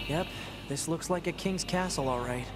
Yep, this looks like a king's castle, all right.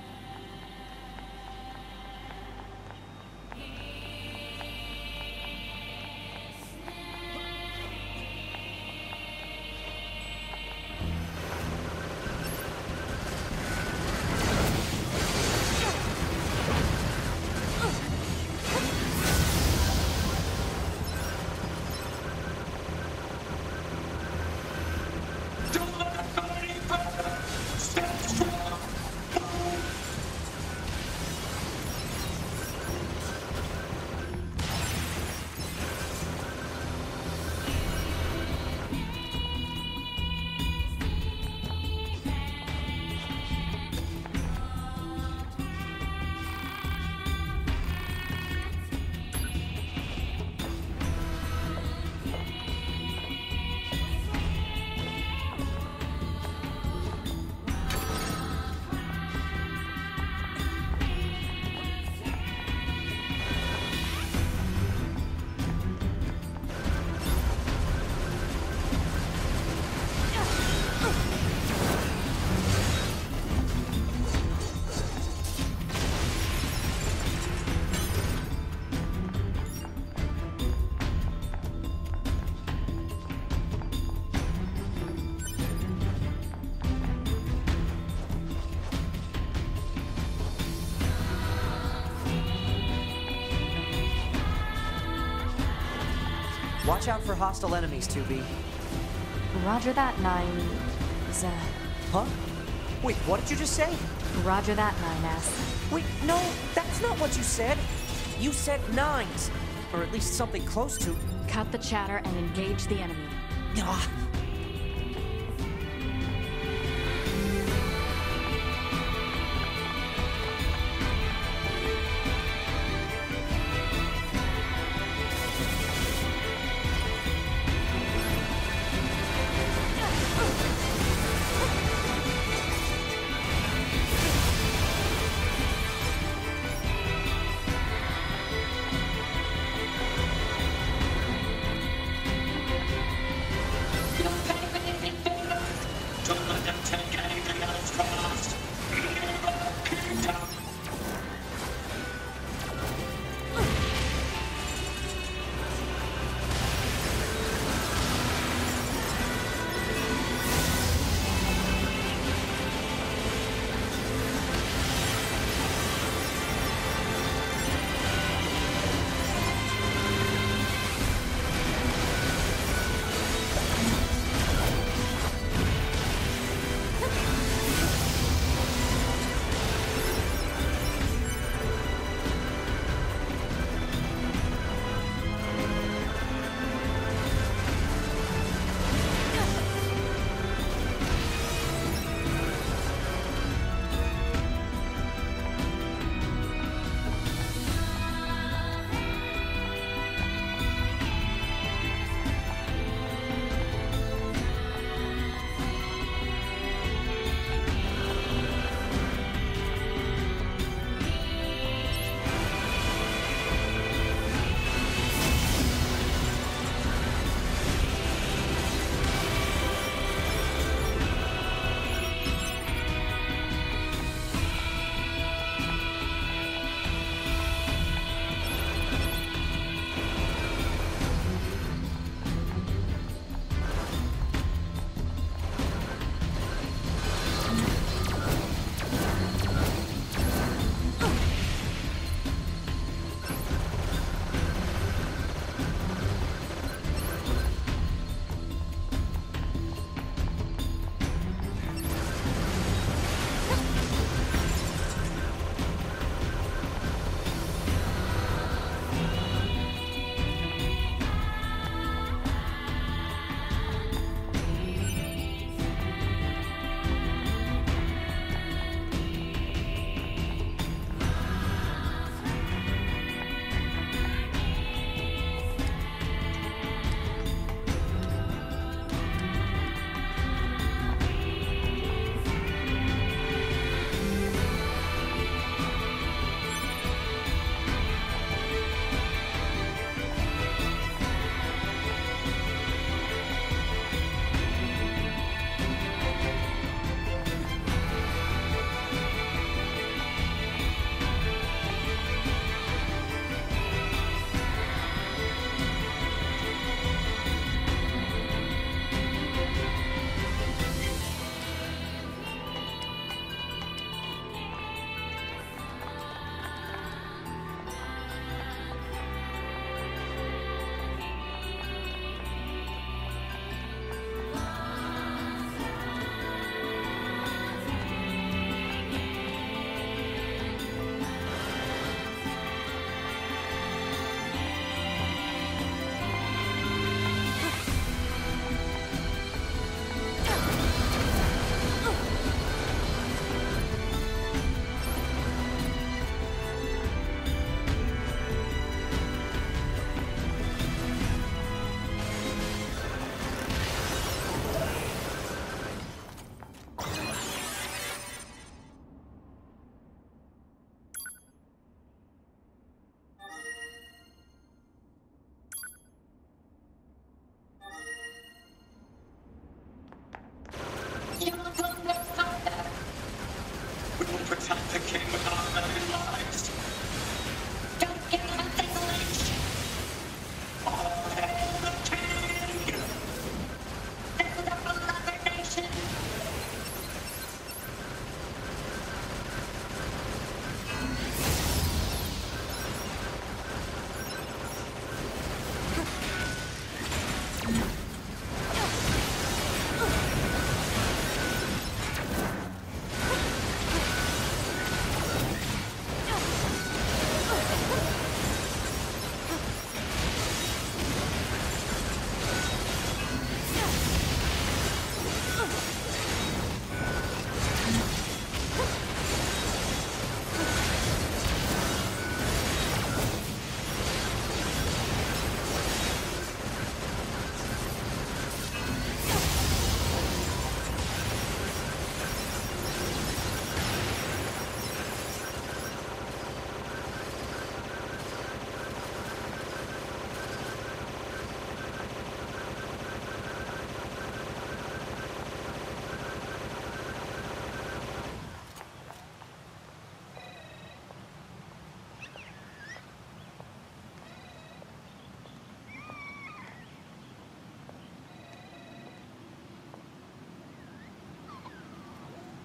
Watch out for hostile enemies, 2B. Roger that, 9... Huh? Wait, what did you just say? Roger that, 9S. Wait, no, that's not what you said. You said 9s. Or at least something close to... Cut the chatter and engage the enemy. Ah.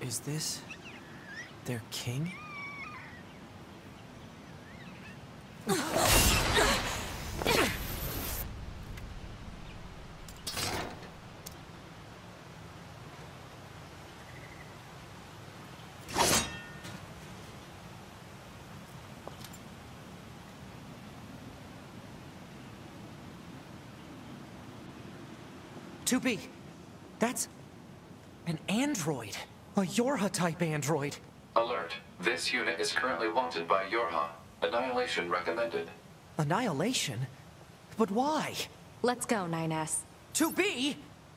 Is this their king? Tupi, that's an android. A Yorha-type android. Alert. This unit is currently wanted by Yorha. Annihilation recommended. Annihilation? But why? Let's go, 9S. Tupi!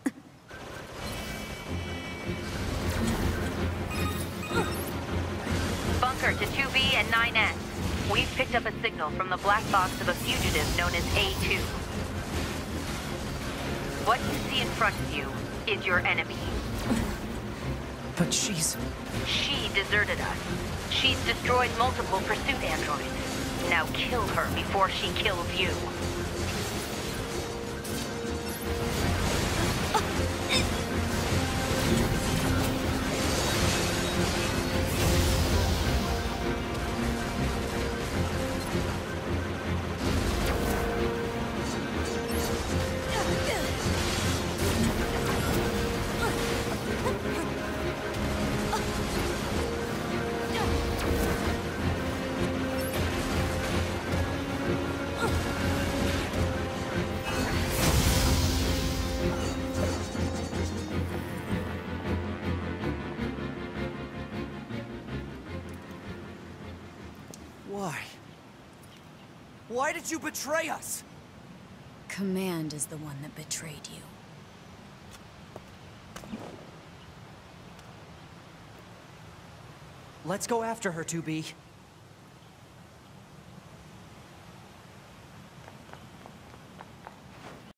Bunker to 2B and 9S. We've picked up a signal from the black box of a fugitive known as A2. What you see in front of you is your enemy. But she's... She deserted us. She's destroyed multiple pursuit androids. Now kill her before she kills you. Why? Why did you betray us? Command is the one that betrayed you. Let's go after her, 2B.